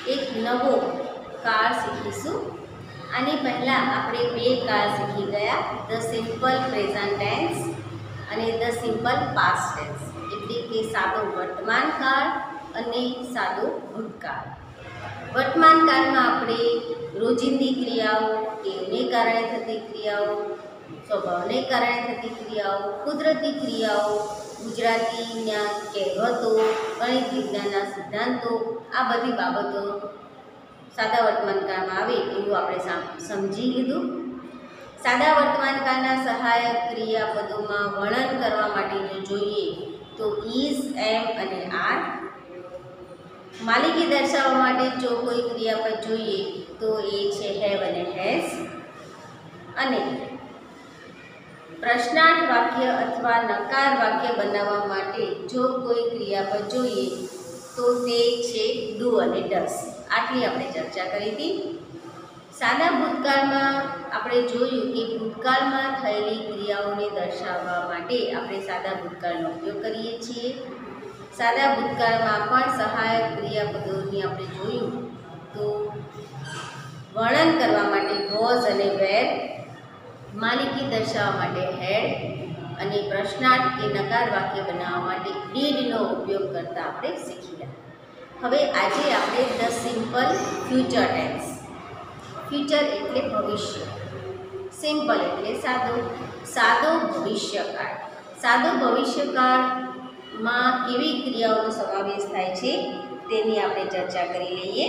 એક નવો કાળ શીખીશું। આની પહેલાં આપણે બે કાળ શીખી ગયા, ધ સિમ્પલ પ્રેઝન્ટ ટેન્સ અને ધ સિમ્પલ પાસ્ટ ટેન્સ, એટલે કે સાદો વર્તમાન કાળ અને સાદો ભૂતકાળ। વર્તમાન કાળમાં આપણે રોજિંદી ક્રિયાઓ, ટેવને કારણે થતી ક્રિયાઓ, સ્વભાવને કારણે થતી ક્રિયાઓ, કુદરતી ક્રિયાઓ, ગુજરાતીના કહેવતો, ગણિત વિજ્ઞાનના સિદ્ધાંતો, આ બધી બાબતો સાદા વર્તમાન કાળમાં આવે એવું આપણે સમજી લીધું। સાદા વર્તમાન કાળના સહાયક ક્રિયાપદોમાં વર્ણન કરવા માટે જો જોઈએ તો ઇઝ, એમ અને આર। માલિકી દર્શાવવા માટે જો કોઈ ક્રિયાપદ જોઈએ તો એ છે હેવ અને હેઝ। અને પ્રશ્નાર્થ વાક્ય અથવા નકાર વાક્ય બનાવવા માટે જો કોઈ ક્રિયાપદ જોઈએ તો તે છે ડુ અને ડસ। આટલી આપણે ચર્ચા કરી હતી। સાદા ભૂતકાળમાં આપણે જોયું કે ભૂતકાળમાં થયેલી ક્રિયાઓને દર્શાવવા માટે આપણે સાદા ભૂતકાળનો ઉપયોગ કરીએ છીએ। સાદા ભૂતકાળમાં પણ સહાયક ક્રિયાપદોની આપણે જોયું તો વર્ણન કરવા માટે વોઝ અને વેર, માલિકી દર્શાવવા માટે હેડ અને પ્રશ્નાર્થ કે નકાર વાક્ય બનાવવા માટે ડીડનો ઉપયોગ કરતા આપણે શીખી ગયા। હવે આજે આપણે the simple future tense, future એટલે ભવિષ્ય, સિમ્પલ એટલે સાદો, સાદો ભવિષ્યકાળ। સાદો ભવિષ્યકાળમાં કેવી ક્રિયાઓનો સમાવેશ થાય છે તેની આપણે ચર્ચા કરી લઈએ।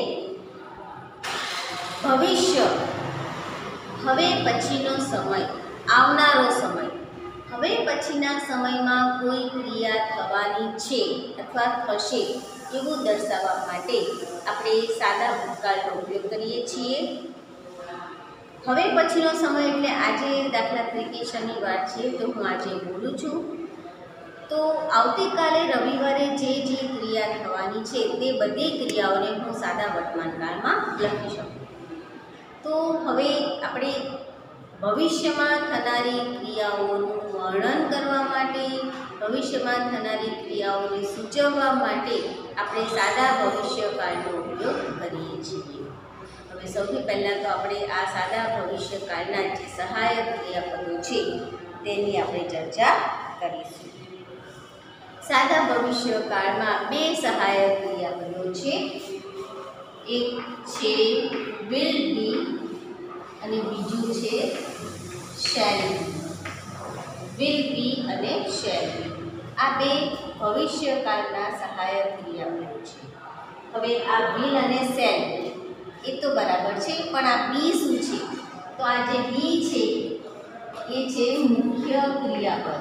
ભવિષ્ય, હવે પછીનો સમય, આવનારો સમય। હવે પછીના સમયમાં કોઈ ક્રિયા થવાની છે અથવા થશે એવું દર્શાવવા માટે આપણે સાદા ભૂતકાળનો ઉપયોગ કરીએ છીએ। હવે પછીનો સમય એટલે આજે દાખલા તરીકે શનિવાર છે તો હું આજે બોલું છું, તો આવતીકાલે રવિવારે જે ક્રિયા થવાની છે તે બધી ક્રિયાઓને હું સાદા વર્તમાન કાળમાં લખી શકું। તો હવે આપણે ભવિષ્યમાં થનારી ક્રિયાઓનું વર્ણન કરવા માટે, ભવિષ્યમાં થનારી ક્રિયાઓને સૂચવવા માટે આપણે સાદા ભવિષ્યકાળનો ઉપયોગ કરીએ છીએ। હવે સૌથી પહેલાં તો આપણે આ સાદા ભવિષ્યકાળના જે સહાયક ક્રિયાપદો છે તેની આપણે ચર્ચા કરીશું। સાદા ભવિષ્યકાળમાં બે સહાયક ક્રિયાપદો છે, એક છે વિલ બી અને બીજું છે શેલ બી। વિલ બી અને શેલ બી આ બે ભવિષ્યકાળના સહાયક ક્રિયાપદો છે। હવે આ વિલ અને શેલ એ તો બરાબર છે, પણ આ બી શું છે? તો આ જે બી છે એ છે મુખ્ય ક્રિયાપદ,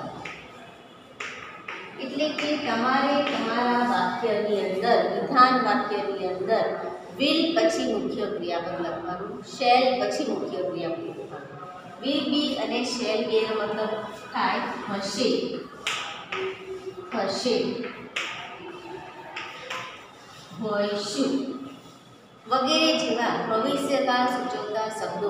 એટલે કે તમારે તમારા વાક્યની અંદર, વિધાન વાક્યની અંદર વિલ પછી મુખ્ય ક્રિયાપદ લખવાનું, શેલ પછી મુખ્ય ક્રિયાપદ લખવાનું। વિલ બી અને શેલ બી એનો મતલબ થાય હશે, હશે, હોઈશું વગેરે જેવા ભવિષ્યકાળ સૂચવતા શબ્દો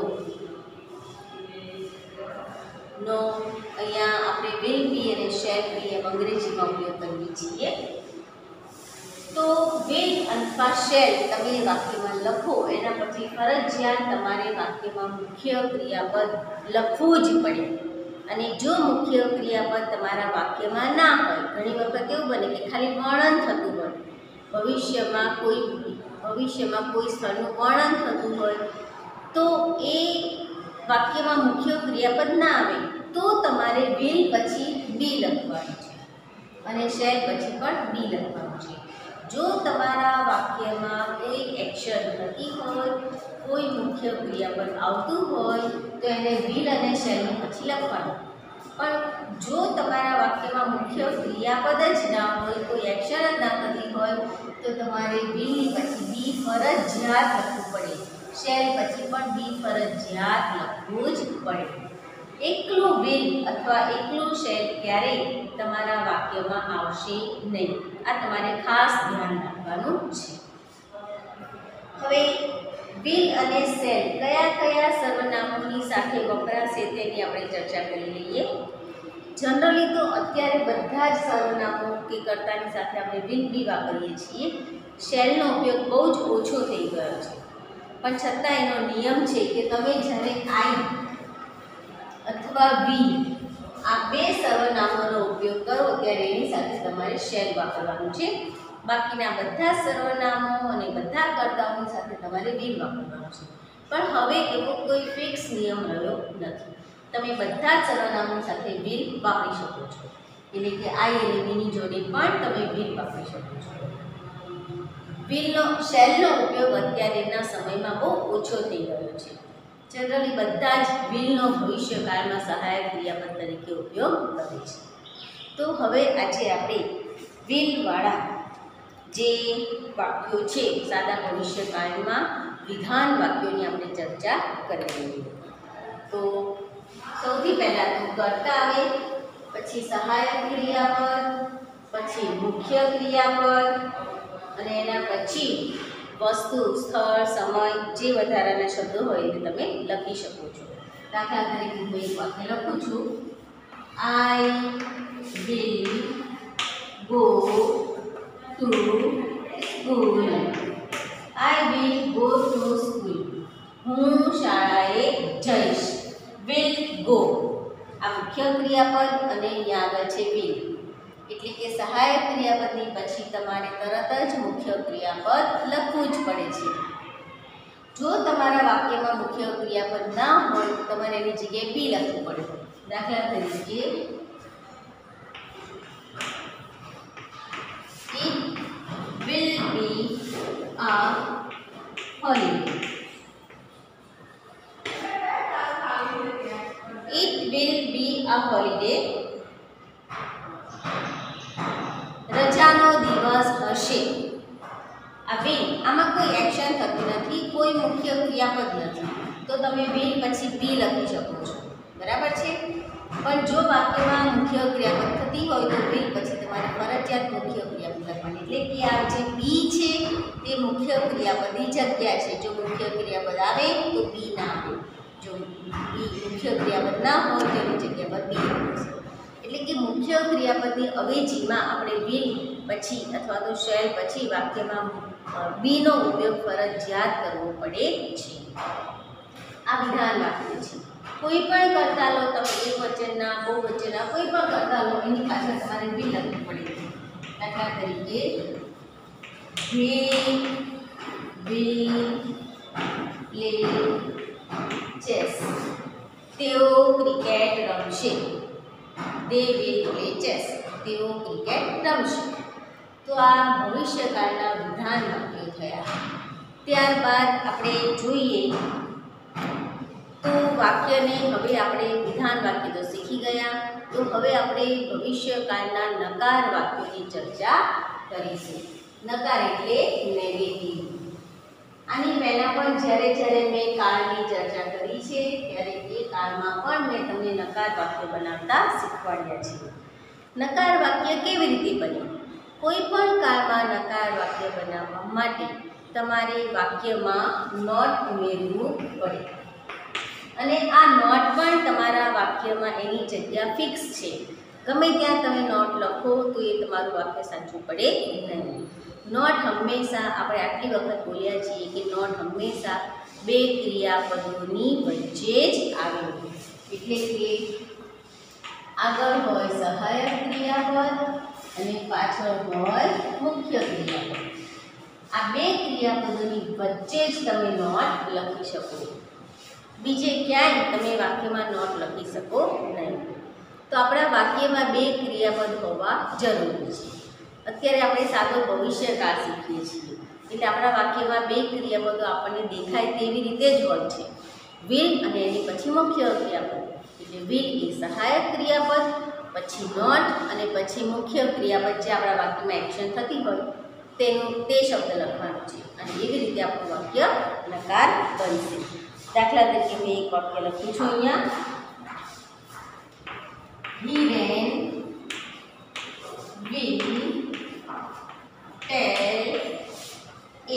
નો અહીંયા આપણે વિલ બી અને શેલ બી એમ અંગ્રેજીમાં ઉપયોગ કરીએ છીએ। તો વિલ અથવા શેલ તમે વાક્યમાં લખો એના પછી ફરજિયાત તમારે વાક્યમાં મુખ્ય ક્રિયાપદ લખવું જ પડે। અને જો મુખ્ય ક્રિયાપદ તમારા વાક્યમાં ના હોય, ઘણી વખત એવું બને કે ખાલી વર્ણન થતું હોય, ભવિષ્યમાં કોઈ સ્થળનું વર્ણન થતું હોય તો એ વાક્યમાં મુખ્ય ક્રિયાપદ ના આવે તો તમારે વિલ પછી બી લખવાનું છે અને શેલ પછી પણ બી લખવાનું છે। જો તમારા વાક્યમાં કોઈ એક્શન થતી હોય, કોઈ મુખ્ય ક્રિયાપદ આવતું હોય તો એને વિલ અને શેલની પછી લખવાનું। પણ જો તમારા વાક્યમાં મુખ્ય ક્રિયાપદ જ ના હોય, કોઈ એક્શન જ ના થતી હોય તો તમારે વિલની પછી બી ફરજિયાત લખવું પડે, શેલ પછી પણ બી ફરજિયાત લખવું જ પડે। એકલું વિલ અથવા એકલું શેલ ક્યારેય તમારા વાક્યમાં આવશે નહીં, આ તમારે ખાસ ધ્યાન રાખવાનું છે। હવે વિલ અને શેલ કયા કયા સર્વનામોની સાથે વપરાશે તેની આપણે ચર્ચા કરી લઈએ। જનરલી તો અત્યારે બધા જ સર્વનામો કે કર્તાની સાથે આપણે વિલ બી વાપરીએ છીએ, શેલનો ઉપયોગ બહુ જ ઓછો થઈ ગયો છે, પણ છતાં એનો નિયમ છે કે તમે જ્યારે આઈ અથવા વી આ બે સર્વનામોનો ઉપયોગ કરો ત્યારે એની સાથે તમારે શેલ વાપરવાનું છે. બાકીના બધા સર્વનામો અને બધા કર્તાઓની સાથે તમારે વિલ વાપરવાનું છે. પણ હવે એવો કોઈ ફિક્સ નિયમ રહ્યો નથી. તમે બધા જ સર્વનામો સાથે વિલ વાપરી શકો છો, એટલે કે આઈ અને વીની જોડે પણ તમે વિલ વાપરી શકો છો. શેલનો ઉપયોગ અત્યારેના સમયમાં બહુ ઓછો થઈ ગયો છે. જનરલી બધા જ વિલનો ભવિષ્યકાળમાં સહાયક ક્રિયાપદ તરીકે ઉપયોગ કરે છે. તો હવે આજે આપણે વિલવાળા જે વાક્યો છે, સાદા ભવિષ્યકાળમાં વિધાન વાક્યોની આપણે ચર્ચા કરી લઈએ. તો સૌથી પહેલાં તો કર્તા આવે, પછી સહાયક ક્રિયાપદ, પછી મુખ્ય ક્રિયાપદ અને એના પછી વસ્તુ, સ્થળ, સમય જે વધારાના શબ્દો હોય તે તમે લખી શકો છો. દાખલા તરીકે હું એક વાક્ય લખું છું, I will go to school. I will go to school. હું શાળાએ જઈશ. વિલ ગો આ મુખ્ય ક્રિયાપદ અને અહીંયા આગળ છે વિલ, એટલે કે સહાયક ક્રિયાપદની પછી તમારે તરત જ મુખ્ય ક્રિયાપદ લખવું જ પડે છે. જો તમારા વાક્યમાં મુખ્ય ક્રિયાપદ ના હોય તો તમારે એની જગ્યાએ બી લખવું પડે. દાખલા તરીકે It will be a holiday. It will be a holiday. રજાનો દિવસ હશે. આ વિલ આમાં કોઈ એક્શન થતી નથી, કોઈ મુખ્ય ક્રિયાપદ નથી, તો તમે વિલ પછી બી લખી શકો છો, બરાબર છે. પણ જો વાક્યમાં મુખ્ય ક્રિયાપદ થતી હોય તો વિલ પછી તમારે ફરજિયાત મુખ્ય ક્રિયાપદ લખવાની, એટલે કે આ જે બી છે તે મુખ્ય ક્રિયાપદની જગ્યા છે. જો મુખ્ય ક્રિયાપદ આવે તો બી ના આવે, જો બી મુખ્ય ક્રિયાપદ ના હોય તો એની જગ્યા પર બી આવશે. એટલે કે મુખ્ય ક્રિયાપદની અવેજીમાં આપણે વિલ પછી અથવા તો શેલ પછી વાક્યમાં બીનો ઉપયોગ ફરજિયાત કરવો પડે છે. આ વિધાન વાક્ય છે. કોઈ પણ કરતા લો તમે, એક વચનના, બહુવચનના, કોઈ પણ કરતા લો એની પાછળ તમારે વિલ લખવું પડે. દાખલા તરીકે they will play chess. તેઓ ક્રિકેટ રમશે. they will play chess. તેઓ ક્રિકેટ રમશે. તો આ ભવિષ્યકાળના વિધાન વાક્યો થયા. ત્યારબાદ આપણે જોઈએ તો વાક્યને હવે આપણે વિધાન વાક્ય તો શીખી ગયા, તો હવે આપણે ભવિષ્યકાળના નકાર વાક્યોની ચર્ચા કરીશું. નકાર એટલે નેગેટિવ. આની પહેલાં પણ જ્યારે મેં કાળની ચર્ચા કરી છે ત્યારે એ કાળમાં પણ મેં તમને નકાર વાક્ય બનાવતા શીખવાડ્યા છે. નકાર વાક્ય કેવી રીતે બને? કોઈ પણ કાળમાં નકાર વાક્ય બનાવવા માટે તમારે વાક્યમાં નોટ ઉમેરવું પડે, અને આ નોટ પણ તમારા વાક્યમાં એની જગ્યા ફિક્સ છે. ગમે ત્યાં તમે નોટ લખો તો એ તમારું વાક્ય સાચું પડે નહીં. નોટ હંમેશા, આપણે આટલી વખત બોલ્યા છીએ કે નોટ હંમેશા બે ક્રિયાપદોની વચ્ચે જ આવે, એટલે કે આગળ હોય સહાયક ક્રિયાપદ અને પાછળ હોય મુખ્ય ક્રિયાપદ. આ બે ક્રિયાપદોની વચ્ચે જ તમે નોટ લખી શકો, બીજે ક્યાંય તમે વાક્યમાં નોટ લખી શકો નહીં. તો આપણા વાક્યમાં બે ક્રિયાપદ હોવા જરૂરી છે. અત્યારે આપણે સાદો ભવિષ્યકાળ શીખીએ છીએ, એટલે આપણા વાક્યમાં બે ક્રિયાપદો આપણને દેખાય તેવી રીતે જ હોય છે, વિલ અને એની પછી મુખ્ય ક્રિયાપદ. એટલે વિલ એ સહાયક ક્રિયાપદ, પછી નોટ અને પછી મુખ્ય ક્રિયાપદ જે આપણા વાક્યમાં એક્શન થતી હોય તે શબ્દ લખવાનો છે, અને એવી રીતે આપણું વાક્ય નકાર બનશે. દાખલા તરીકે મેં એક વાક્ય લખ્યું છું અહીંયા, Hiren will tell a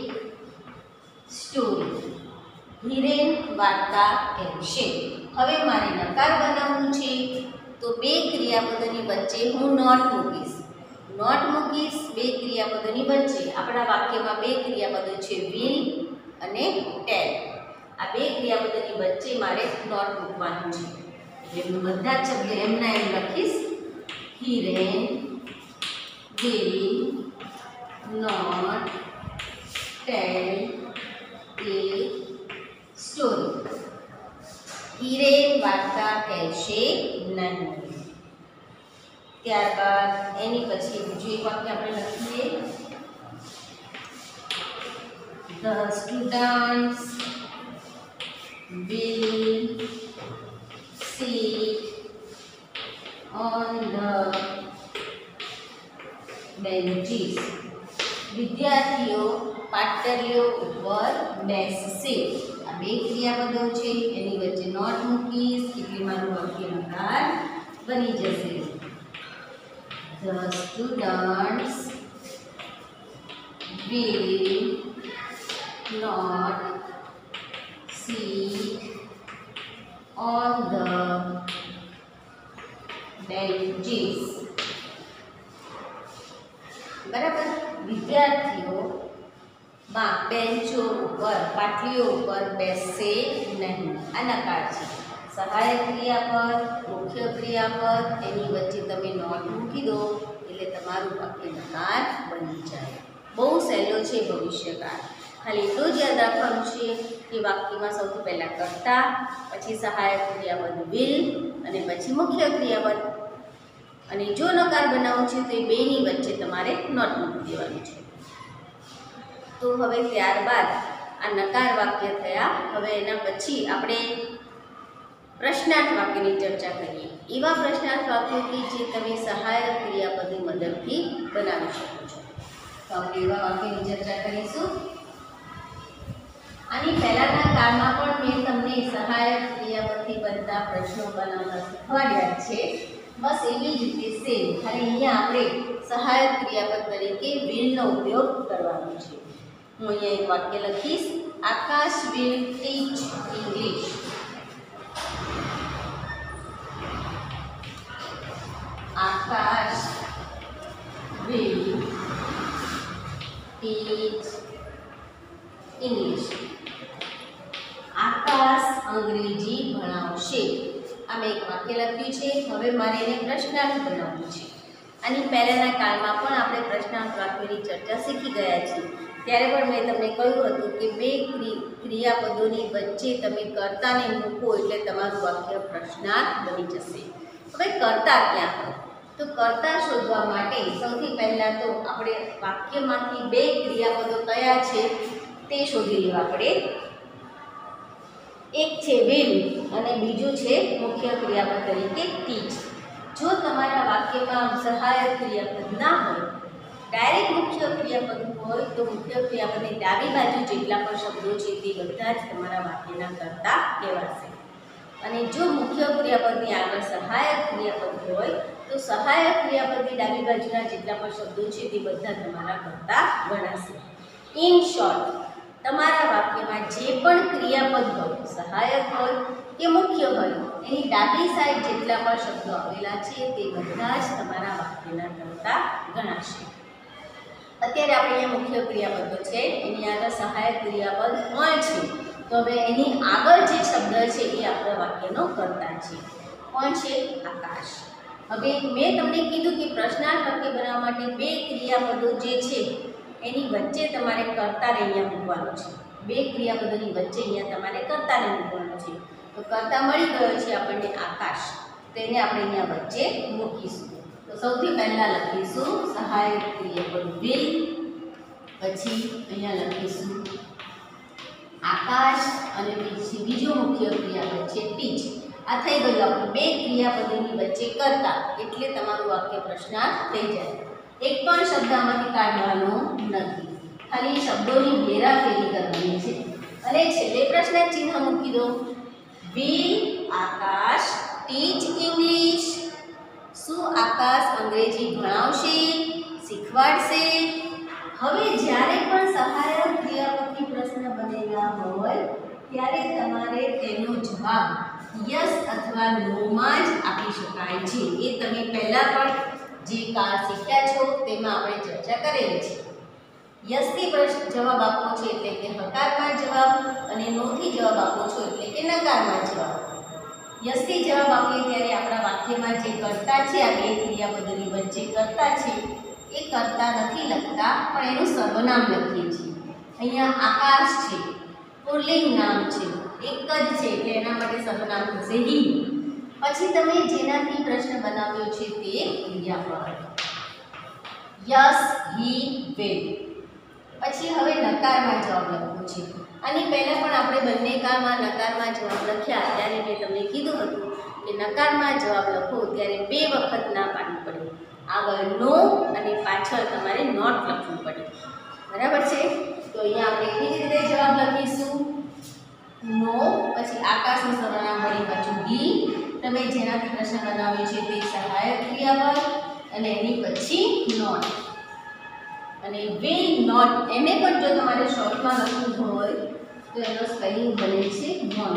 story. Hiren વાર્તા કહેશે. હવે મારે નકાર બનાવવું છે તો બે ક્રિયાપદોની વચ્ચે હું નોટ મૂકીશ. નોટ મૂકીશ. બે ક્રિયાપદોની વચ્ચે આપણા વાક્યમાં બે ક્રિયાપદો છે, વિલ અને ટેલ. આ બે ક્રિયાપદોની વચ્ચે મારે નોટ મૂકવાનું છે. એટલે હું બધા જ શબ્દ એમના એમ લખીશ. He ran, will not tell a story. Hiren વાર્તા કહેશે નહીં. ત્યારબાદ એની પછી બીજું એક વાક્ય આપણે લખીએ. The students will sit on the benches. વિદ્યાર્થીઓ પાટલીઓ ઉપર બેસશે. આ બે ક્રિયાપદો છે, એની વચ્ચે નોટ મૂકીશ એટલે મારું વાક્ય નકાર બની જશે. The students will not sit on the benches. બરાબર. વિદ્યાર્થીઓ બેન્ચો ઉપર પાટલીઓ ઉપર બેસશે નહીં. આ નકાર છે. સહાયક ક્રિયાપદ, મુખ્ય ક્રિયાપદ, એની વચ્ચે તમે નોટ મૂકી દો એટલે તમારું વાક્ય નકાર બની જાય. બહુ સહેલો છે ભવિષ્યકાળ. ખાલી એટલું જ યાદ રાખવાનું છે કે વાક્યમાં સૌથી પહેલાં કર્તા, પછી સહાયક ક્રિયાપદ વિલ અને પછી મુખ્ય ક્રિયાપદ. અને જો નકાર બનાવવું છે તો એ બેની વચ્ચે તમારે નોટ મૂકી દેવાનું છે. તો હવે ત્યારબાદ આ નકાર વાક્ય થયા. હવે એના પછી આપણે પ્રશ્નાર્થ વાક્યની ચર્ચા કરીએ. એવા પ્રશ્નાર્થ વાક્યો કે જે તમે સહાયક ક્રિયાપદની મદદથી બનાવી શકો છો. તો આપણે એવા વાક્યની ચર્ચા કરીશું. આની પહેલાના કાળમાં પણ મેં તમને સહાયક ક્રિયાપદથી બનતા પ્રશ્નો બનાવતા શીખવાડ્યા છે. બસ એવી જ રીતે સેમ, ખાલી અહીંયા આપણે સહાયક ક્રિયાપદ તરીકે વિલનો ઉપયોગ કરવાનો છે. હું અહીંયા એક વાક્ય લખીશ. Akash will teach English. Akash will teach English. Akash અંગ્રેજી ભણાવશે. આ મેં એક વાક્ય લખ્યું છે. હવે મારે એને પ્રશ્નાર્થ બનાવવું છે. આની પહેલાંના કાળમાં પણ આપણે પ્રશ્નાર્થ વાક્યોની ચર્ચા શીખી ગયા છીએ. ત્યારે પણ મેં તમને કહ્યું હતું કે બે ક્રિયાપદોની વચ્ચે તમે કર્તાને મૂકો એટલે તમારું વાક્ય પ્રશ્નાર્થ બની જશે. હવે કર્તા ક્યાં હોય? તો કર્તા શોધવા માટે સૌથી પહેલાં તો આપણે વાક્યમાંથી બે ક્રિયાપદો કયા છે તે શોધી લેવા પડે. એક છે વિલ અને બીજું છે મુખ્ય ક્રિયાપદ તરીકે ટીચ. જો તમારા વાક્યમાં સહાયક ક્રિયાપદ ના હોય, ડાયરેક્ટ મુખ્ય ક્રિયાપદ હોય, તો મુખ્ય ક્રિયાપદની ડાબી બાજુ જેટલા પણ શબ્દો છે તે બધા જ તમારા વાક્યના કર્તા કહેવાશે. અને જો મુખ્ય ક્રિયાપદની આગળ સહાયક ક્રિયાપદ હોય તો સહાયક ક્રિયાપદની ડાબી બાજુના જેટલા પણ શબ્દો છે તે બધા તમારા કર્તા ગણાશે. ઇન શોર્ટ, તમારા વાક્યમાં જે પણ ક્રિયાપદ હોય, સહાયક હોય કે મુખ્ય હોય, એની ડાબી સાઈડ જેટલા પણ શબ્દો આવેલા છે તે બધા જ તમારા વાક્યના કર્તા ગણાશે. અત્યારે આપણે અહીંયા મુખ્ય ક્રિયાપદો છે, એની આગળ સહાયક ક્રિયાપદ પણ છે. તો હવે એની આગળ જે શબ્દ છે એ આપણા વાક્યનો કર્તા છે. કોણ છે? આકાશ. હવે મેં તમને કીધું કે પ્રશ્નાર્થ વાક્ય બનાવવા માટે બે ક્રિયાપદો જે છે એની વચ્ચે તમારે કર્તાને અહીંયા મૂકવાનો છે. બે ક્રિયાપદોની વચ્ચે અહીંયા તમારે કર્તાને મૂકવાનો છે. તો કર્તા મળી ગયો છે આપણને આકાશ, તેને આપણે અહીંયા વચ્ચે મૂકીશું. તો સૌથી પહેલાં લખીશું સહાયક ક્રિયાપદ વિલ, પછી અહીંયા લખીશું આકાશ અને પછી બીજું મુખ્ય ક્રિયાપદ છે ટીચ. આ થઈ ગયું આપણે બે ક્રિયાપદોની વચ્ચે કર્તા, એટલે તમારું વાક્ય પ્રશ્નાર્થ થઈ જાય. એક પણ શબ્દ આમાંથી કાઢવાનો નથી, ખાલી શબ્દોની હેરાફેરી કરવાની છે. અને છેલ્લે પ્રશ્ન ચિહ્ન મૂકી દો. Will Akash teach English. શું આકાશ અંગ્રેજી ભણાવશે, શીખવાડશે? હવે જ્યારે પણ સહાયક ક્રિયાપદથી પ્રશ્ન બનેલા હોય ત્યારે તમારે તેનો જવાબ યસ અથવા નોમાં જ આપી શકાય છે. એ તમે પહેલાં પણ જે કાળ શીખ્યા છો તેમાં આપણે ચર્ચા કરેલી છે. યસથી પ્રશ્ન જવાબ આપવો છે એટલે કે હકારમાં જવાબ, અને નોથી જવાબ આપવો છો એટલે કે નકારમાં જવાબ. યસથી જવાબ આપીએ ત્યારે આપણા વાક્યમાં જે કર્તા છે, આ બે ક્રિયાપદોની વચ્ચે કર્તા છે એ કર્તા નથી લખતા, પણ એનું સર્વનામ લખીએ છીએ. અહીંયા આકાશ છે, પુલ્લિંગ નામ છે, એક જ છે એટલે એના માટે સર્વનામ થશે હી. પછી તમે જેનાથી પ્રશ્ન બનાવ્યો છે તે ક્રિયાપદ. Yes, he, will. પછી હવે નકારમાં જવાબ લખવો છે. આની પહેલાં પણ આપણે બંને કાળમાં નકારમાં જવાબ લખ્યા ત્યારે મેં તમને કીધું હતું કે નકારમાં જવાબ લખો ત્યારે 2 વખત ના પાડવી પડે. આગળ નો અને પાછળ તમારે નોટ લખવું પડે. બરાબર છે? તો અહીંયા આપણે કેવી રીતે જવાબ લખીશું? નો, પછી આકાશનું સર્વનામ વળી પાછું બી, તમે જેનાથી પ્રશ્ન બનાવ્યો છે તે સહાયક ક્રિયાપદ, અને એની પછી નોટ. અને વિલ નોટ, એને પણ જો તમારે શોર્ટમાં લખવું હોય તો એનો સ્પેલિંગ બને છે વોન્ટ.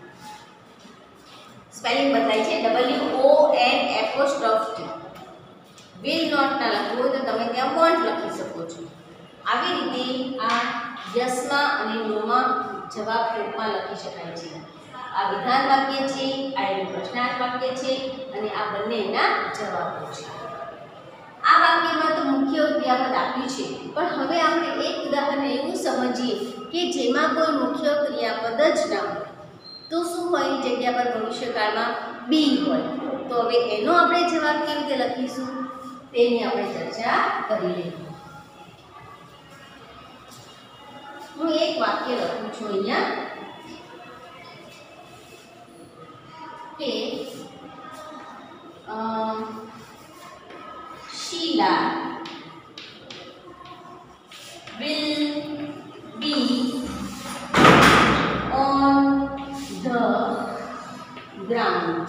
સ્પેલિંગ બદલાય છે WONT. વિલ નોટ ના લખવું હોય તો તમે ત્યાં વોન્ટ લખી શકો છો. આવી રીતે આ યસમાં અને નોમાં જવાબ રૂપમાં લખી શકાય છે. આ વિધાન વાક્ય છે, આ એનું પ્રશ્નાર્થ વાક્ય છે, અને આ બંનેના જવાબો છે. આ વાક્યમાં તો મુખ્ય ક્રિયાપદ આપ્યું છે, પણ હવે આપણે એક ઉદાહરણ એવું સમજીએ કે જેમાં કોઈ મુખ્ય ક્રિયાપદ જ ના હોય તો શું હોય? એની જગ્યા પર ભવિષ્યકાળમાં બી હોય. તો હવે એનો આપણે જવાબ કેવી રીતે લખીશું તેની આપણે ચર્ચા કરી લઈએ. હું એક વાક્ય લખું છું અહીંયા કે Sheila will be on the ground.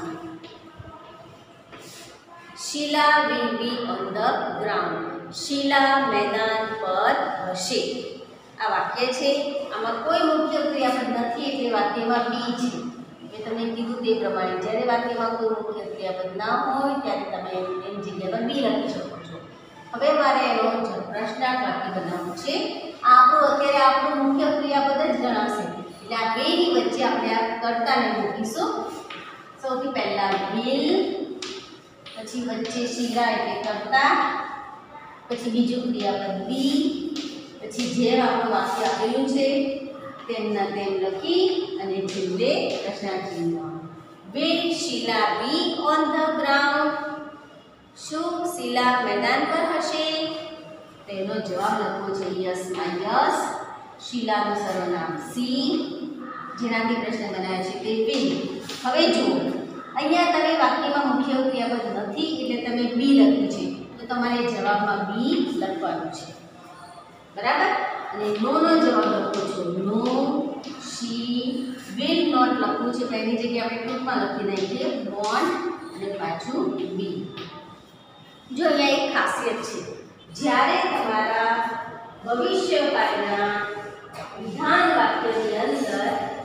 Sheila will be on the ground. Sheila मैदान पर હશે. આ વાક્ય છે. આમાં કોઈ મુખ્ય ક્રિયાપદ નથી એટલે વાક્યમાં બી છે. મેં તમને કીધું તે પ્રમાણે જ્યારે વાક્યમાં કોઈ મુખ્ય ક્રિયાપદ ના હોય ત્યારે તમે એની જગ્યા પર બી લખી શકો છો. હવે મારે એનો પ્રશ્નાર્થ વાક્ય બનાવવું છે. અત્યારે આપણું મુખ્ય ક્રિયાપદ જ ગણાશે એટલે આ બેની વચ્ચે આપણે આ કર્તાને મૂકીશું. સૌથી પહેલા વિલ, પછી વચ્ચે શીલા એટલે કર્તા, પછી બીજું ક્રિયાપદ બી, પછી જેમ આપણું વાક્ય આપેલું છે તેમના તેમ લખી અને છેલ્લે પ્રશ્નાર્થ ચિહ્ન. Will Sheila be on the ground? શું શીલા મેદાન પર હશે? તેનો જવાબ લખવો છે યસ માં યસ, શીલાનું સર્વનામ સી, જેનાથી પ્રશ્ન બનાવ્યો છે તે વિલ. હવે જુઓ, અહીંયા તમે વાક્યમાં મુખ્ય ક્રિયાપદ નથી એટલે તમે બી લખ્યું છે તો તમારે જવાબમાં બી લખવાનું છે. બરાબર? અને નો નો જવાબ લખો છો નો, શી વિલ નોટ લખવું છે તો એની જગ્યાએ આપણે ટૂંકમાં લખી નાખીએ વોન્ટ અને પાછું બી. જો અહીંયા એક ખાસિયત છે, જ્યારે તમારા ભવિષ્યકાળના વિધાન વાક્યની અંદર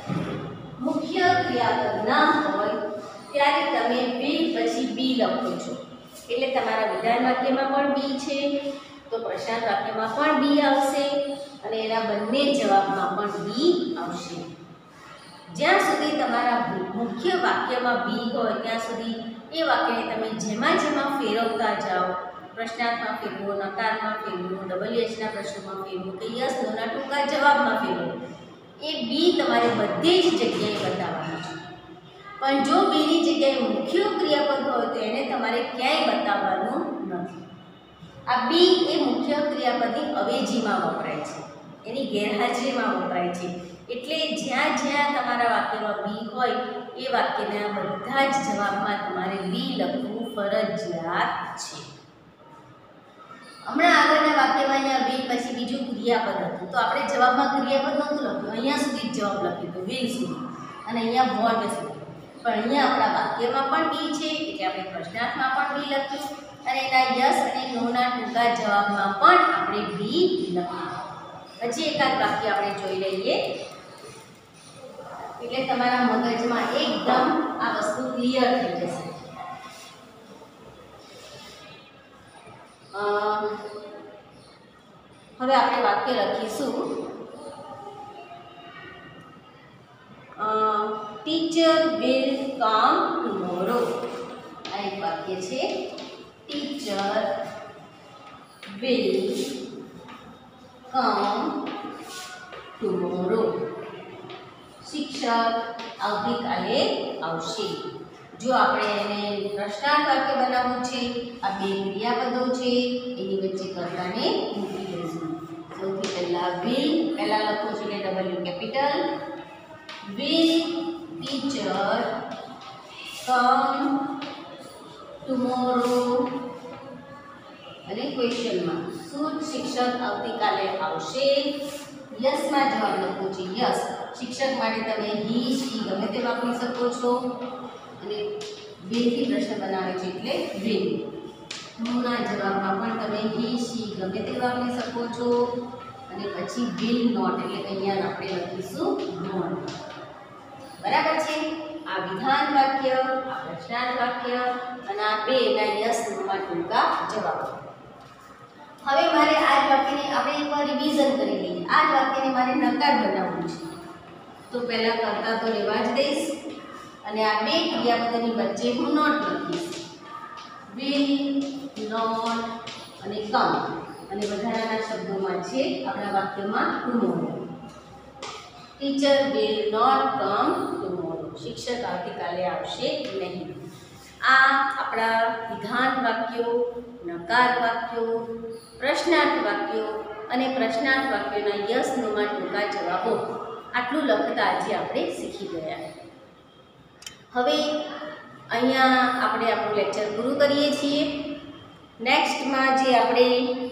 મુખ્ય ક્રિયાપદ ના હોય ત્યારે તમે વિલ પછી બી લખો છો એટલે તમારા વિધાન વાક્યમાં પણ બી છે તો પ્રશ્નાર્થ વાક્યમાં પણ બી આવશે અને એના બંને જવાબમાં પણ બી આવશે. જ્યાં સુધી તમારા મુખ્ય વાક્યમાં બી હોય ત્યાં સુધી એ વાક્યને તમે જેમાં ફેરવતા જાઓ, પ્રશ્નાર્થમાં ફેરવો, નકારમાં ફેરવો, WH ના પ્રશ્નોમાં ફેરવો કે યસ નોના ટૂંકા જવાબમાં ફેરવો, એ બી તમારે બધી જ જગ્યાએ બતાવવાનું છે. પણ જો બીની જગ્યાએ મુખ્ય ક્રિયાપદ હોય તો એને તમારે ક્યાંય બતાવવાનું નથી. આ બી એ મુખ્ય ક્રિયાપદની અવેજીમાં વપરાય છે, એની ગેરહાજરીમાં વપરાય છે. એટલે જ્યાં જ્યાં તમારા વાક્યમાં બી હોય એ વાક્યના બધા જ જવાબમાં તમારે બી લખવું ફરજિયાત છે. હમણાં આગળના વાક્યમાં અહીંયા વિલ પછી બીજું ક્રિયાપદ હતું તો આપણે જવાબમાં ક્રિયાપદ નહોતું લખ્યું, અહીંયા સુધી જ જવાબ લખ્યો હતો વિલ સુધી અને અહીંયા વોન્ટ સુધી. પણ અહીંયા આપણા વાક્યમાં પણ બી છે એટલે આપણે પ્રશ્નાર્થમાં પણ બી લખ્યું અને એના યસ અને નોના ટૂંકા જવાબમાં પણ આપણે બી લખ્યું. હજી એકાદ વાક્ય આપણે જોઈ લઈએ એટલે તમારા મગજમાં એકદમ આ વસ્તુ ક્લિયર થઈ જશે. હવે આપણે વાક્ય લખીશું ટીચર વિલ કમ ટુમોરો. આ એક વાક્ય છે. Teacher will come tomorrow. શિક્ષક આવતીકાલે આવશે. જો આપણે એને પ્રશ્નાર્થ વાક્ય બનાવવું છે, આ બે ક્રિયાપદો છે, એની વચ્ચે કર્તાને મૂકી દઈશું. સૌથી પહેલા વિલ, પહેલા લખવું છે કે W capital. Will teacher come tomorrow અને ક્વેશ્ચનમાં શું શિક્ષક આવતીકાલે આવશે? યસમાં જવાબ લખવો છે. યસ. શિક્ષક માટે તમે હી શી ગમે તે વાપરી શકો છો અને વિલથી પ્રશ્ન બનાવે છે એટલે વિલ. નોના જવાબમાં પણ તમે હી શી ગમે તે વાપરી શકો છો અને પછી વિલ નોટ એટલે અહીંયા આપણે લખીશું નોટ. બરાબર છે. આ વિધાન વાક્ય, આ પ્રશ્નાર્થ વાક્ય અને આ બે ના યસ નોમાં ટૂંકા જવાબ. હવે મારે આ જ વાક્યને આપણે એકવાર રિવિઝન કરી લઈએ. આ જ વાક્યને મારે નકાર બનાવવું છે. તો પહેલા કરતા તો લેવા જ દઈશ અને આ બે ક્રિયાપદોની વચ્ચે હું નોટ લખીશ. વિલ, નોટ અને કમ અને વધારાના શબ્દોમાં છે આપણા વાક્યમાં tomorrow. Teacher will not come tomorrow. શિક્ષક આવતીકાલે આવશે નહીં. આ આપણા વિધાન વાક્યો, નકાર વાક્યો, પ્રશ્નાર્થ વાક્યો અને પ્રશ્નાર્થ વાક્યોના યસ નોમાં ટૂંકા જવાબો આટલું લખતા આજે આપણે શીખી ગયા. હવે અહીંયા આપણે આપણું લેક્ચર પૂરું કરીએ છીએ. નેક્સ્ટમાં જે આપણે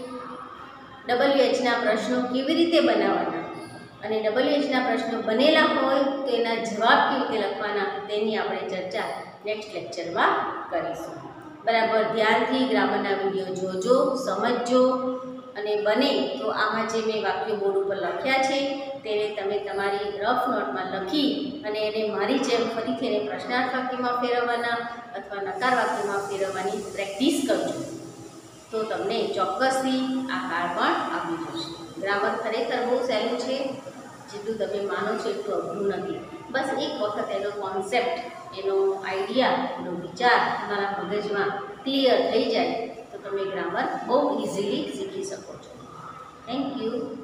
WH ના પ્રશ્નો કેવી રીતે બનાવવાના અને WH ના પ્રશ્નો બનેલા હોય તો એના જવાબ કેવી રીતે લખવાના તેની આપણે ચર્ચા નેક્સ્ટ લેક્ચરમાં કરીશું. બરાબર ધ્યાનથી ગ્રામરના વિડીયો જોજો, સમજજો અને બને તો આમાં જે મેં વાક્યો બોર્ડ ઉપર લખ્યા છે તેને તમે તમારી રફ નોટમાં લખી અને એને મારી જેમ ફરીથી એને પ્રશ્નાર્થ વાક્યમાં ફેરવવાના અથવા નકાર વાક્યમાં ફેરવવાની પ્રેક્ટિસ કરજો. તો તમને ચોક્કસથી આ કાર પણ આવી જશે. ગ્રામર ખરેખર બહુ સહેલું છે. જેટલું તમે માનો છો એટલું અઘરું નથી. બસ એક વખત એનો કોન્સેપ્ટ, એનો આઈડિયા, એનો વિચાર તમારા મગજમાં ક્લિયર થઈ જાય તો તમે ગ્રામર બહુ ઇઝીલી શીખી શકો છો. Thank you.